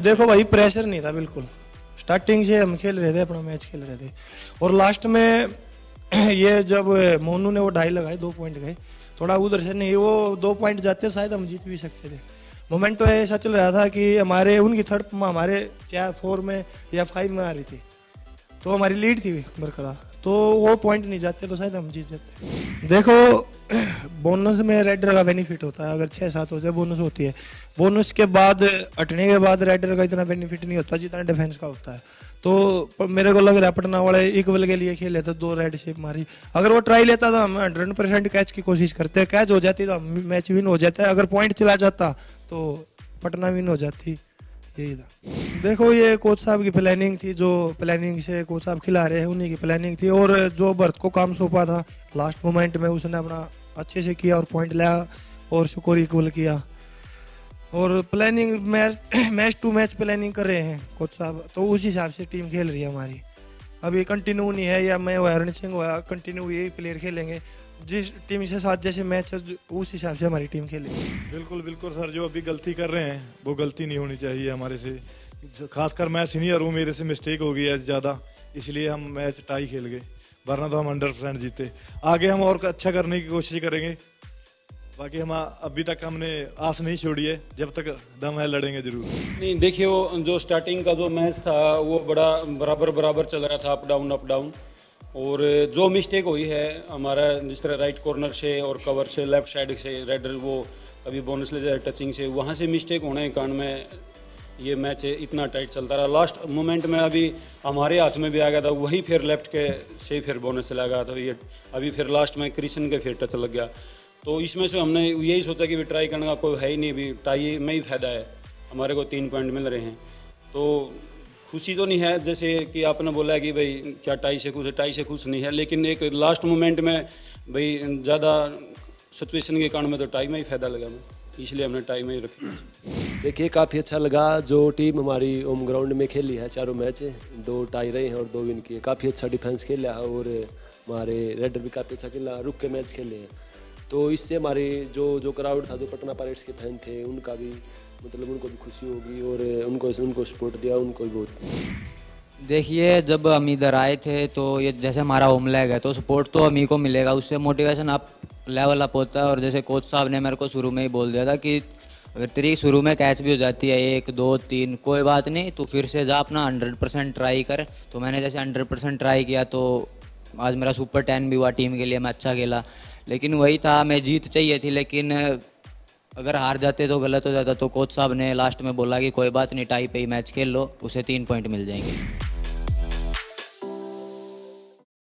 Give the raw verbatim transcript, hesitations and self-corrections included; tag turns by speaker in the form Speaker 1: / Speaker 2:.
Speaker 1: देखो भाई प्रेशर नहीं था बिल्कुल, स्टार्टिंग से हम खेल रहे थे, अपना मैच खेल रहे थे। और लास्ट में ये जब मोनू ने वो ढाई लगाए, दो पॉइंट गए, थोड़ा उधर से नहीं, वो दो पॉइंट जाते शायद हम जीत भी सकते थे। मोमेंट तो ऐसा चल रहा था कि हमारे उनकी थर्ड में हमारे चार फोर में या फाइव में आ रही थी, तो हमारी लीड थी बरकरार, तो वो पॉइंट नहीं जाते तो शायद हम जीत जाते। देखो बोनस में रेडर का बेनिफिट होता है, अगर छः सात होते बोनस होती है, बोनस के बाद हटने के बाद रेडर का इतना बेनिफिट नहीं होता जितना डिफेंस का होता है। तो मेरे को लग रहा है पटना वाले इक्वल के लिए खेले तो दो रेड शेप मारी, अगर वो ट्राई लेता था हम हंड्रेड परसेंट कैच की कोशिश करते, कैच हो जाती तो मैच विन हो जाता है, अगर पॉइंट चला जाता तो पटना विन हो जाती, यही था। देखो ये कोच साहब की प्लानिंग थी, जो प्लानिंग से कोच साहब खिला रहे हैं उन्हीं की प्लानिंग थी, और जो भरत को काम सौंपा था लास्ट मोमेंट में उसने अपना अच्छे से किया और पॉइंट लाया और स्कोर इक्वल किया। और planning match match to match planning कर रहे हैं कोच साहब, तो उस हिसाब से टीम खेल रही है हमारी। अभी कंटिन्यू नहीं है, या मैं हरण सिंह हुआ कंटिन्यू यही प्लेयर खेलेंगे, जिस टीम के साथ जैसे मैच है उस हिसाब से हमारी टीम खेलेगी।
Speaker 2: बिल्कुल बिल्कुल सर, जो अभी गलती कर रहे हैं वो गलती नहीं होनी चाहिए हमारे से, खासकर मैं सीनियर हूँ, मेरे से मिस्टेक हो गई है ज़्यादा, इसलिए हम मैच टाई खेल गए, वरना तो हम हंड्रेड परसेंट जीते। आगे हम और अच्छा करने की कोशिश करेंगे, बाकी हम अभी तक हमने आस नहीं छोड़ी है, जब तक दम है लड़ेंगे जरूर।
Speaker 3: नहीं देखिए, वो जो स्टार्टिंग का जो मैच था वो बड़ा बराबर बराबर चल रहा था, अप डाउन अप डाउन, और जो मिस्टेक हुई है हमारा, जिस तरह राइट कॉर्नर से और कवर से लेफ्ट साइड से रेडर वो कभी बोनस ले जाए टचिंग से, वहाँ से मिस्टेक होने के कारण में ये मैच इतना टाइट चलता रहा। लास्ट मोमेंट में अभी हमारे हाथ में भी आ गया था, वही फिर लेफ्ट के से फिर बोनस चला गया, तो ये अभी फिर लास्ट में क्रिशन के फिर टच लग गया। तो इसमें से हमने यही सोचा कि भी ट्राई करने का कोई है ही नहीं, भी टाई में ही फ़ायदा है, हमारे को तीन पॉइंट मिल रहे हैं। तो खुशी तो नहीं है, जैसे कि आपने बोला है कि भाई क्या टाई से खुश है, टाई से खुश नहीं है, लेकिन एक लास्ट मोमेंट में भाई ज़्यादा सिचुएशन के कारण में तो टाई में ही फ़ायदा लगा, मैं इसलिए हमने टाई में ही रखी।
Speaker 4: देखिए काफ़ी अच्छा लगा, जो टीम हमारी होम ग्राउंड में खेली है चारों मैच, दो टाई रहे हैं और दो विन किए, काफ़ी अच्छा डिफेंस खेला है, और हमारे रेडर भी काफ़ी अच्छा खेला, रुक के मैच खेले हैं। तो इससे हमारे जो जो क्राउड था, जो पटना पायरेट्स के फैन थे, उनका भी मतलब उनको भी खुशी होगी, और उनको उनको सपोर्ट दिया, उनको भी बहुत।
Speaker 5: देखिए जब हम इधर आए थे तो ये जैसे हमारा होम लैग है, तो सपोर्ट तो हम ही को मिलेगा, उससे मोटिवेशन अप लेवल अप होता है। और जैसे कोच साहब ने मेरे को शुरू में ही बोल दिया था कि अगर तेरी शुरू में कैच भी हो जाती है एक दो तीन, कोई बात नहीं, तू फिर से जा, अपना हंड्रेड परसेंट ट्राई कर। तो मैंने जैसे हंड्रेड परसेंट ट्राई किया, तो आज मेरा सुपर टेन भी हुआ टीम के लिए, मैं अच्छा खेला। लेकिन वही था, मैं जीत चाहिए थी, लेकिन अगर हार जाते तो गलत हो जाता। तो कोच साहब ने लास्ट में बोला कि कोई बात नहीं, टाई पे ही मैच खेल लो, उसे तीन पॉइंट मिल जाएंगे।